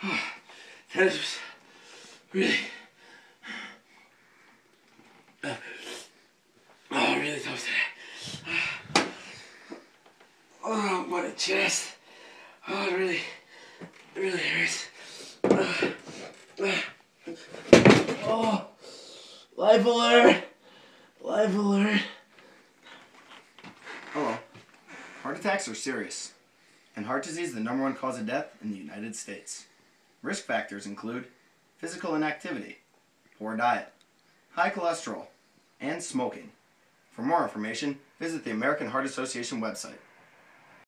That was really, really tough today. Oh, my chest. Oh, it really hurts. Oh, life alert! Life alert! Hello. Heart attacks are serious, and heart disease is the #1 cause of death in the United States. Risk factors include physical inactivity, poor diet, high cholesterol, and smoking. For more information, visit the American Heart Association website.